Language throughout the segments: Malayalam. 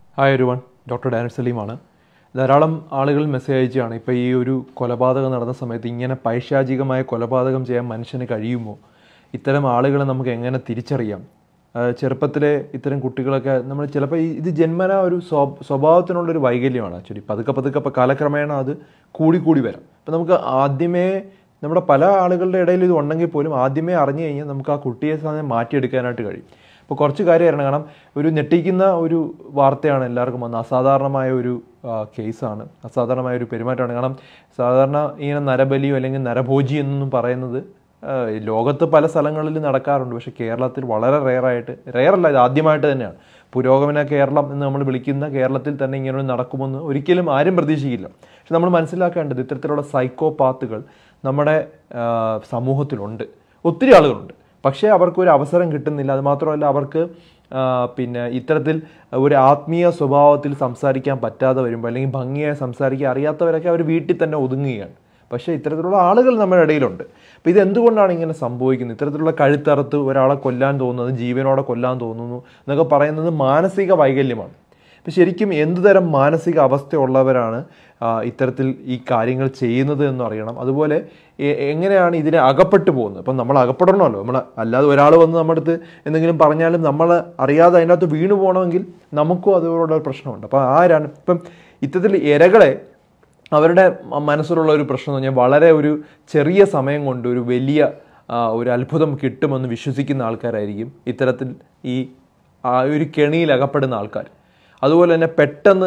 ഹായ് എവരിവൺ, ഡോക്ടർ ഡാനിഷ് സലീമാണ്. ധാരാളം ആളുകൾ മെസ്സേജ് അയച്ചാണ് ഇപ്പോൾ ഈ ഒരു കൊലപാതകം നടന്ന സമയത്ത് ഇങ്ങനെ പൈശാചികമായ കൊലപാതകം ചെയ്യാൻ മനുഷ്യന് കഴിയുമോ? ഇത്തരം ആളുകളെ നമുക്ക് എങ്ങനെ തിരിച്ചറിയാം? ചെറുപ്പത്തിലെ ഇത്തരം കുട്ടികളൊക്കെ നമ്മൾ ചിലപ്പോൾ ഇത് ജന്മന ഒരു സ്വഭാവത്തിനുള്ളൊരു വൈകല്യമാണ്. ആക്ച്വലി പതുക്കെ ഇപ്പോൾ കാലക്രമേണ അത് കൂടി വരാം. അപ്പോൾ നമുക്ക് ആദ്യമേ നമ്മുടെ പല ആളുകളുടെ ഇടയിൽ ഇത് ഉണ്ടെങ്കിൽ പോലും ആദ്യമേ അറിഞ്ഞു കഴിഞ്ഞാൽ നമുക്ക് ആ കുട്ടിയെ മാറ്റിയെടുക്കാനായിട്ട് കഴിയും. ഇപ്പോൾ കുറച്ച് കാര്യമായിരുന്നു. കാരണം ഒരു ഞെട്ടിക്കുന്ന ഒരു വാർത്തയാണ് എല്ലാവർക്കും വന്നത്. അസാധാരണമായ ഒരു കേസാണ്, അസാധാരണമായ ഒരു പെരുമാറ്റമാണ്. കാരണം സാധാരണ ഇങ്ങനെ നരബലിയോ അല്ലെങ്കിൽ നരഭോജി എന്നൊന്നും പറയുന്നത് ലോകത്ത് പല സ്ഥലങ്ങളിൽ നടക്കാറുണ്ട്. പക്ഷേ കേരളത്തിൽ വളരെ റെയറല്ല, ഇത് ആദ്യമായിട്ട് തന്നെയാണ്. പുരോഗമന കേരളം എന്ന് നമ്മൾ വിളിക്കുന്ന കേരളത്തിൽ തന്നെ ഇങ്ങനെ നടക്കുമെന്ന് ഒരിക്കലും ആരും പ്രതീക്ഷിക്കില്ല. പക്ഷെ നമ്മൾ മനസ്സിലാക്കേണ്ടത് ഇത്തരത്തിലുള്ള സൈക്കോപാത്തുകൾ നമ്മുടെ സമൂഹത്തിലുണ്ട്, ഒത്തിരി ആളുകളുണ്ട്. പക്ഷേ അവർക്കൊരു അവസരം കിട്ടുന്നില്ല. അതുമാത്രമല്ല, അവർക്ക് ഇത്തരത്തിൽ ഒരു ആത്മീയ സ്വഭാവത്തിൽ സംസാരിക്കാൻ പറ്റാതെ വരുമ്പോൾ അല്ലെങ്കിൽ ഭംഗിയായി സംസാരിക്കാൻ അറിയാത്തവരൊക്കെ അവർ വീട്ടിൽ തന്നെ ഒതുങ്ങുകയാണ്. പക്ഷേ ഇത്തരത്തിലുള്ള ആളുകൾ നമ്മുടെ ഇടയിലുണ്ട്. അപ്പോൾ ഇതെന്തുകൊണ്ടാണ് ഇങ്ങനെ സംഭവിക്കുന്നത്? ഇത്തരത്തിലുള്ള കഴുത്തറുത്ത് ഒരാളെ കൊല്ലാൻ തോന്നുന്നത്, ജീവനോടെ കൊല്ലാൻ തോന്നുന്നു എന്നൊക്കെ പറയുന്നത് മാനസിക വൈകല്യമാണ്. അപ്പോൾ ശരിക്കും എന്തുതരം മാനസിക അവസ്ഥയുള്ളവരാണ് ഇത്തരത്തിൽ ഈ കാര്യങ്ങൾ ചെയ്യുന്നത് എന്ന് അറിയണം. അതുപോലെ എങ്ങനെയാണ് ഇതിനെ അകപ്പെട്ടു പോകുന്നത്? അപ്പം നമ്മൾ അകപ്പെടണമല്ലോ. നമ്മൾ അല്ലാതെ ഒരാൾ വന്ന് നമ്മുടെ അടുത്ത് എന്തെങ്കിലും പറഞ്ഞാലും നമ്മൾ അറിയാതെ അതിൻ്റെ അകത്ത് വീണു പോകണമെങ്കിൽ നമുക്കും അതുപോലുള്ള ഒരു പ്രശ്നമുണ്ട്. അപ്പോൾ ആരാണ് ഇപ്പം ഇത്തരത്തിൽ ഇരകളെ അവരുടെ മനസ്സിലുള്ള ഒരു പ്രശ്നം എന്ന് പറഞ്ഞാൽ വളരെ ഒരു ചെറിയ സമയം കൊണ്ട് ഒരു വലിയ ഒരു അത്ഭുതം കിട്ടുമെന്ന് വിശ്വസിക്കുന്ന ആൾക്കാരായിരിക്കും ഇത്തരത്തിൽ ഈ ഒരു കെണിയിൽ അകപ്പെടുന്ന ആൾക്കാർ. അതുപോലെ തന്നെ പെട്ടെന്ന്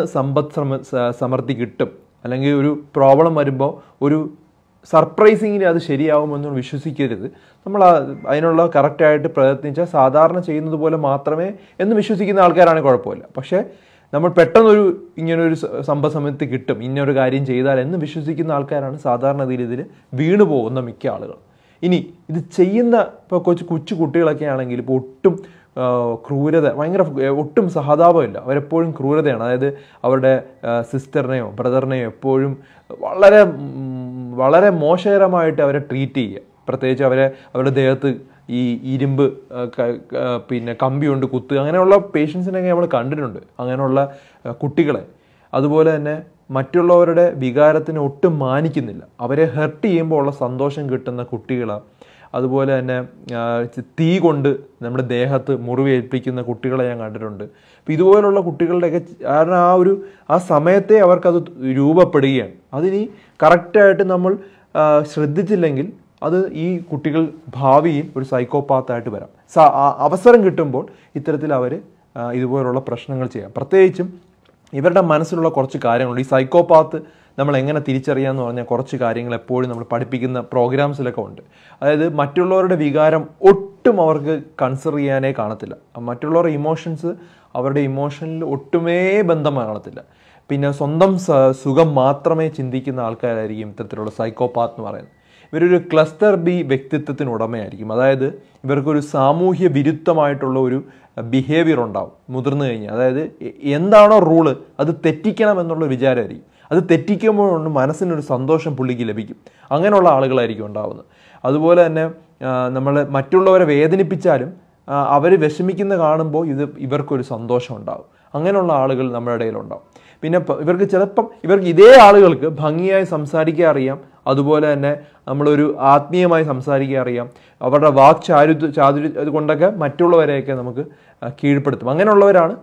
സമൃദ്ധി കിട്ടും, അല്ലെങ്കിൽ ഒരു പ്രോബ്ലം വരുമ്പോൾ ഒരു സർപ്രൈസിങ്ങിന് അത് ശരിയാവുമെന്ന് വിശ്വസിക്കരുത്. നമ്മൾ അതിനുള്ള കറക്റ്റായിട്ട് പ്രയത്നിച്ചാൽ സാധാരണ ചെയ്യുന്നത് പോലെ മാത്രമേ എന്ന് വിശ്വസിക്കുന്ന ആൾക്കാരാണെങ്കിൽ കുഴപ്പമില്ല. പക്ഷേ നമ്മൾ പെട്ടെന്നൊരു ഇങ്ങനൊരു സമയത്ത് കിട്ടും, ഇന്നൊരു കാര്യം ചെയ്താൽ എന്ന് വിശ്വസിക്കുന്ന ആൾക്കാരാണ് സാധാരണ ഇതിൽ വീണു പോകുന്ന മിക്ക ആളുകൾ. ഇനി ഇത് ചെയ്യുന്ന ഇപ്പോൾ കൊച്ചു കുട്ടികളൊക്കെ ആണെങ്കിൽ ഇപ്പോൾ ഒട്ടും ക്രൂരത, ഒട്ടും സഹതാപമില്ല, അവരെപ്പോഴും ക്രൂരതയാണ്. അതായത് അവരുടെ സിസ്റ്ററിനെയോ ബ്രദറിനെയോ എപ്പോഴും വളരെ മോശകരമായിട്ട് അവരെ ട്രീറ്റ് ചെയ്യുക. പ്രത്യേകിച്ച് അവരുടെ ദേഹത്ത് ഈ ഇരുമ്പ് കമ്പി കൊണ്ട് കുത്തുക, അങ്ങനെയുള്ള പേഷ്യൻസിനൊക്കെ നമ്മൾ കണ്ടിട്ടുണ്ട്, അങ്ങനെയുള്ള കുട്ടികളെ. അതുപോലെ തന്നെ മറ്റുള്ളവരുടെ വികാരത്തിന് ഒട്ടും മാനിക്കുന്നില്ല, അവരെ ഹെർട്ട് ചെയ്യുമ്പോൾ ഉള്ള സന്തോഷം കിട്ടുന്ന കുട്ടികളെ. അതുപോലെ തന്നെ തീ കൊണ്ട് നമ്മുടെ ദേഹത്ത് മുറിവേൽപ്പിക്കുന്ന കുട്ടികളെ ഞാൻ കണ്ടിട്ടുണ്ട്. അപ്പോൾ ഇതുപോലുള്ള കുട്ടികളുടെയൊക്കെ കാരണം ആ സമയത്തെ അവർക്കത് രൂപപ്പെടുകയാണ്. അതിനി കറക്റ്റായിട്ട് നമ്മൾ ശ്രദ്ധിച്ചില്ലെങ്കിൽ അത് ഈ കുട്ടികൾ ഭാവിയിൽ ഒരു സൈക്കോപാത്തായിട്ട് വരാം. അവസരം കിട്ടുമ്പോൾ ഇത്തരത്തിൽ അവർ ഇതുപോലുള്ള പ്രശ്നങ്ങൾ ചെയ്യാം. പ്രത്യേകിച്ചും ഇവരുടെ മനസ്സിലുള്ള കുറച്ച് കാര്യങ്ങളുണ്ട്. ഈ സൈക്കോപാത്ത് നമ്മൾ എങ്ങനെ തിരിച്ചറിയാമെന്ന് പറഞ്ഞാൽ കുറച്ച് കാര്യങ്ങൾ എപ്പോഴും നമ്മൾ പഠിപ്പിക്കുന്ന പ്രോഗ്രാംസിലൊക്കെ ഉണ്ട്. അതായത് മറ്റുള്ളവരുടെ വികാരം ഒട്ടും അവർക്ക് കൺസിഡർ ചെയ്യാനേ കാണത്തില്ല. മറ്റുള്ളവരുടെ ഇമോഷൻസ് അവരുടെ ഇമോഷനിൽ ഒട്ടുമേ ബന്ധം കാണത്തില്ല. പിന്നെ സ്വന്തം സുഖം മാത്രമേ ചിന്തിക്കുന്ന ആൾക്കാരായിരിക്കും ഇത്തരത്തിലുള്ള സൈക്കോപാത്ത് എന്ന് പറയുന്നത്. ഇവരൊരു ക്ലസ്റ്റർ ബി വ്യക്തിത്വത്തിന് ഉടമയായിരിക്കും. അതായത് ഇവർക്കൊരു സാമൂഹ്യ വിരുദ്ധമായിട്ടുള്ള ഒരു ബിഹേവിയർ ഉണ്ടാവും മുതിർന്നു കഴിഞ്ഞാൽ. അതായത് എന്താണോ റൂള് അത് തെറ്റിക്കണം എന്നുള്ള വിചാരമായിരിക്കും. അത് തെറ്റിക്കുമ്പോഴൊന്ന് മനസ്സിനൊരു സന്തോഷം പുള്ളിക്ക് ലഭിക്കും. അങ്ങനെയുള്ള ആളുകളായിരിക്കും ഉണ്ടാവുന്നത്. അതുപോലെ തന്നെ നമ്മൾ മറ്റുള്ളവരെ വേദനിപ്പിച്ചാലും അവർ വിഷമിക്കുന്ന കാണുമ്പോൾ ഇവർക്കൊരു സന്തോഷം ഉണ്ടാവും. അങ്ങനെയുള്ള ആളുകൾ നമ്മുടെ ഇടയിലുണ്ടാവും. പിന്നെ ഇവർക്ക് ഇതേ ആളുകൾക്ക് ഭംഗിയായി സംസാരിക്കാൻ അറിയാം. അതുപോലെ തന്നെ നമ്മളൊരു ആത്മീയമായി സംസാരിക്കാൻ അറിയാം. അവരുടെ ചാതുര്യം കൊണ്ടൊക്കെ മറ്റുള്ളവരെയൊക്കെ നമുക്ക് കീഴ്പ്പെടുത്തും. അങ്ങനെയുള്ളവരാണ്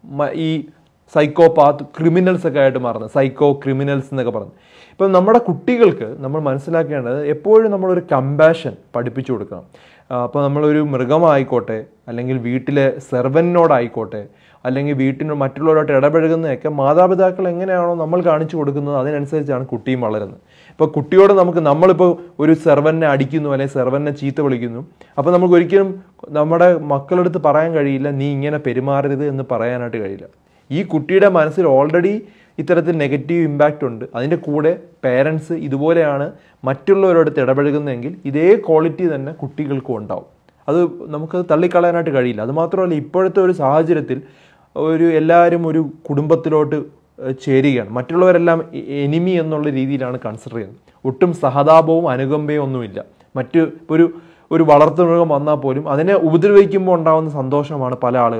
ഈ സൈക്കോപാത്ത് ക്രിമിനൽസൊക്കെ ആയിട്ട് മാറുന്നത്, സൈക്കോ ക്രിമിനൽസ് എന്നൊക്കെ പറഞ്ഞു. ഇപ്പം നമ്മുടെ കുട്ടികൾക്ക് നമ്മൾ മനസ്സിലാക്കേണ്ടത് എപ്പോഴും നമ്മളൊരു കമ്പാഷൻ പഠിപ്പിച്ചു കൊടുക്കണം. അപ്പോൾ നമ്മളൊരു മൃഗമായിക്കോട്ടെ, അല്ലെങ്കിൽ വീട്ടിലെ സെർവൻറ്റിനോടായിക്കോട്ടെ, അല്ലെങ്കിൽ മറ്റുള്ളവരോട്ട് ഇടപഴകുന്നതൊക്കെ മാതാപിതാക്കൾ എങ്ങനെയാണോ നമ്മൾ കാണിച്ചു കൊടുക്കുന്നത് അതിനനുസരിച്ചാണ് കുട്ടിയും വളരുന്നത്. ഇപ്പോൾ കുട്ടിയോട് നമ്മളിപ്പോൾ ഒരു സെർവൻറ്റിനെ അടിക്കുന്നു അല്ലെങ്കിൽ സെർവൻറ്റിനെ ചീത്ത വിളിക്കുന്നു, അപ്പോൾ നമുക്ക് ഒരിക്കലും നമ്മുടെ മക്കളെടുത്ത് പറയാൻ കഴിയില്ല നീ ഇങ്ങനെ പെരുമാറരുത് എന്ന് പറയാനായിട്ട് കഴിയില്ല. ഈ കുട്ടിയുടെ മനസ്സിൽ ഓൾറെഡി ഇത്തരത്തിൽ നെഗറ്റീവ് ഇമ്പാക്റ്റ് ഉണ്ട്. അതിൻ്റെ കൂടെ പേരൻസ് ഇതുപോലെയാണ് മറ്റുള്ളവരോടത്ത് ഇടപഴകുന്നതെങ്കിൽ ഇതേ ക്വാളിറ്റി തന്നെ കുട്ടികൾക്കും ഉണ്ടാവും. നമുക്കത് തള്ളിക്കളയാനായിട്ട് കഴിയില്ല. അതുമാത്രമല്ല, ഇപ്പോഴത്തെ ഒരു സാഹചര്യത്തിൽ എല്ലാവരും ഒരു കുടുംബത്തിലോട്ട് ചേരുകയാണ്. മറ്റുള്ളവരെല്ലാം എനിമി എന്നുള്ള രീതിയിലാണ് കൺസിഡർ ചെയ്യുന്നത്. ഒട്ടും സഹതാപവും അനുകമ്പയും ഒന്നുമില്ല. ഒരു വളർത്തുമൃഗം വന്നാൽ പോലും അതിനെ ഉപദ്രവിക്കുമ്പോൾ ഉണ്ടാകുന്ന സന്തോഷമാണ് പല ആളുകൾക്കും.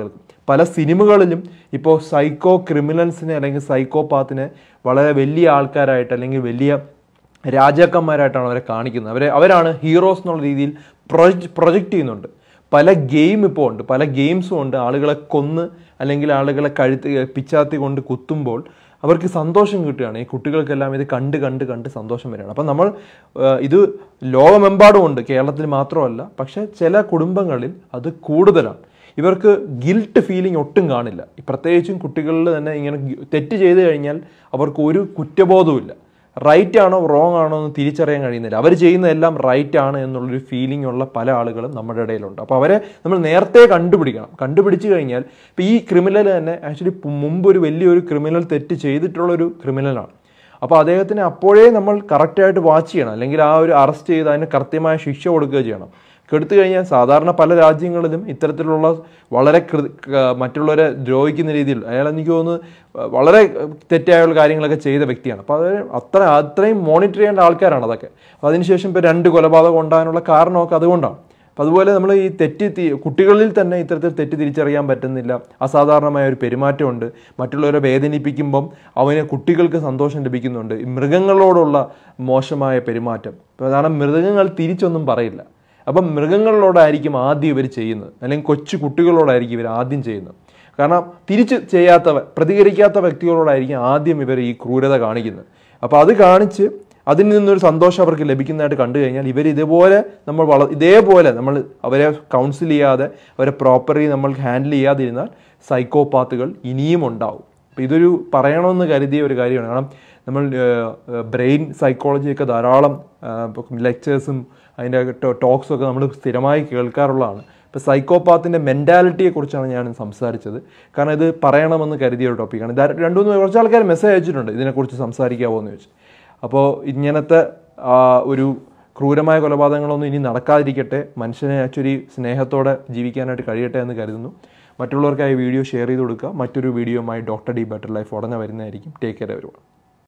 പല സിനിമകളിലും ഇപ്പോൾ സൈക്കോ ക്രിമിനൽസിനെ അല്ലെങ്കിൽ സൈക്കോപാത്തിനെ വളരെ വലിയ ആൾക്കാരായിട്ട് അല്ലെങ്കിൽ വലിയ രാജാക്കന്മാരായിട്ടാണ് അവരെ കാണിക്കുന്നത്. അവരാണ് ഹീറോസ് എന്നുള്ള രീതിയിൽ പ്രൊജക്റ്റ് ചെയ്യുന്നുണ്ട്. പല ഗെയിം ഇപ്പോൾ ഉണ്ട്, പല ഗെയിംസും ഉണ്ട്. ആളുകളെ കൊന്ന് അല്ലെങ്കിൽ ആളുകളെ പിച്ചാത്തി കൊണ്ട് കുത്തുമ്പോൾ അവർക്ക് സന്തോഷം കിട്ടുകയാണ്. ഈ കുട്ടികൾക്കെല്ലാം ഇത് കണ്ട് സന്തോഷം വരികയാണ്. അപ്പം നമ്മൾ ഇത് ലോകമെമ്പാടും ഉണ്ട്, കേരളത്തിൽ മാത്രമല്ല. പക്ഷേ ചില കുടുംബങ്ങളിൽ അത് കൂടുതലാണ്. ഇവർക്ക് ഗിൽട്ട് ഫീലിംഗ് ഒട്ടും കാണില്ല. പ്രത്യേകിച്ചും കുട്ടികളിൽ തന്നെ ഇങ്ങനെ തെറ്റ് ചെയ്ത് കഴിഞ്ഞാൽ അവർക്ക് ഒരു കുറ്റബോധവുമില്ല. റൈറ്റ് ആണോ റോങ് ആണോ എന്ന് തിരിച്ചറിയാൻ കഴിയുന്നില്ല. അവർ ചെയ്യുന്നതെല്ലാം റൈറ്റ് ആണ് എന്നുള്ളൊരു ഫീലിംഗ് ഉള്ള പല ആളുകളും നമ്മുടെ ഇടയിലുണ്ട്. അപ്പോൾ അവരെ നമ്മൾ നേരത്തെ കണ്ടുപിടിച്ച് കഴിഞ്ഞാൽ ഇപ്പോൾ ഈ ക്രിമിനൽ തന്നെ ആക്ച്വലി മുമ്പ് ഒരു വലിയൊരു ക്രിമിനൽ തെറ്റ് ചെയ്തിട്ടുള്ളൊരു ക്രിമിനലാണ്. അപ്പോൾ അദ്ദേഹത്തിന് അപ്പോഴേ നമ്മൾ കറക്റ്റായിട്ട് വാച്ച് ചെയ്യണം, അല്ലെങ്കിൽ ആ ഒരു അറസ്റ്റ് ചെയ്ത് അതിന് കൃത്യമായ ശിക്ഷ കൊടുക്കുക ചെയ്യണം. കെടുത്തു കഴിഞ്ഞാൽ സാധാരണ പല രാജ്യങ്ങളിലും ഇത്തരത്തിലുള്ള വളരെ മറ്റുള്ളവരെ ദ്രോഹിക്കുന്ന രീതിയിൽ എനിക്ക് തോന്നുന്നു വളരെ തെറ്റായുള്ള കാര്യങ്ങളൊക്കെ ചെയ്ത വ്യക്തിയാണ്. അപ്പോൾ അത് അത്രയും മോണിറ്റർ ചെയ്യേണ്ട ആൾക്കാരാണ് അതൊക്കെ. അപ്പോൾ അതിനുശേഷം ഇപ്പോൾ 2 കൊലപാതകം ഉണ്ടാകാനുള്ള കാരണമൊക്കെ അതുകൊണ്ടാണ്. അപ്പോൾ അതുപോലെ നമ്മൾ ഈ കുട്ടികളിൽ തന്നെ ഇത്തരത്തിൽ തെറ്റ് തിരിച്ചറിയാൻ പറ്റുന്നില്ല. അസാധാരണമായ ഒരു പെരുമാറ്റമുണ്ട്. മറ്റുള്ളവരെ വേദനിപ്പിക്കുമ്പം കുട്ടികൾക്ക് സന്തോഷം ലഭിക്കുന്നുണ്ട്. മൃഗങ്ങളോടുള്ള മോശമായ പെരുമാറ്റം, കാരണം മൃഗങ്ങൾ തിരിച്ചൊന്നും പറയില്ല. അപ്പം മൃഗങ്ങളോടായിരിക്കും ആദ്യം ഇവർ ചെയ്യുന്നത്, അല്ലെങ്കിൽ കൊച്ചു കുട്ടികളോടായിരിക്കും ഇവർ ആദ്യം ചെയ്യുന്നത്. കാരണം പ്രതികരിക്കാത്ത വ്യക്തികളോടായിരിക്കും ആദ്യം ഇവർ ഈ ക്രൂരത കാണിക്കുന്നത്. അപ്പോൾ അത് കാണിച്ച് അതിൽ നിന്നൊരു സന്തോഷം അവർക്ക് ലഭിക്കുന്നതായിട്ട് കണ്ടു കഴിഞ്ഞാൽ ഇതേപോലെ നമ്മൾ അവരെ കൗൺസിൽ ചെയ്യാതെ അവരെ പ്രോപ്പർലി നമ്മൾ ഹാൻഡിൽ ചെയ്യാതിരുന്നാൽ സൈക്കോപാത്തുകൾ ഇനിയും ഉണ്ടാവും. അപ്പോൾ ഇതൊരു പറയണമെന്ന് കരുതിയ ഒരു കാര്യമാണ്. കാരണം നമ്മൾ ബ്രെയിൻ സൈക്കോളജിയൊക്കെ ധാരാളം ലെക്ചേഴ്സും അതിൻ്റെ ടോക്സൊക്കെ നമ്മൾ സ്ഥിരമായി കേൾക്കാറുള്ളതാണ്. ഇപ്പോൾ സൈക്കോപാത്തിൻ്റെ മെൻറ്റാലിറ്റിയെക്കുറിച്ചാണ് ഞാൻ സംസാരിച്ചത്. കാരണം ഇത് പറയണമെന്ന് കരുതിയ ഒരു ടോപ്പിക്കാണ്. കുറച്ച് ആൾക്കാർ മെസ്സേജ് അയച്ചിട്ടുണ്ട് ഇതിനെക്കുറിച്ച് സംസാരിക്കാമോ എന്ന് ചോദിച്ചു. അപ്പോൾ ഇങ്ങനത്തെ ഒരു ക്രൂരമായ കൊലപാതകങ്ങളൊന്നും ഇനി നടക്കാതിരിക്കട്ടെ, മനുഷ്യനെ ആക്ച്വലി സ്നേഹത്തോടെ ജീവിക്കാനായിട്ട് കഴിയട്ടെ എന്ന് കരുതുന്നു. മറ്റുള്ളവർക്കായി വീഡിയോ ഷെയർ ചെയ്ത് കൊടുക്കുക. മറ്റൊരു വീഡിയോയുമായി ഡോക്ടർ ഡി ബെറ്റർ ലൈഫ് ഉടനെ വരുന്നതായിരിക്കും. Take care everyone.